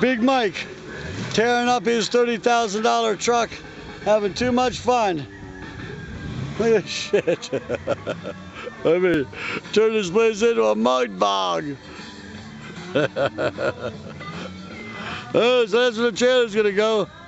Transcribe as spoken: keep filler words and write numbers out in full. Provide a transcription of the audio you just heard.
Big Mike tearing up his thirty thousand dollar truck, having too much fun. Look at this shit. I mean, turn this place into a mud bog. Oh, so that's where the trailer's gonna go.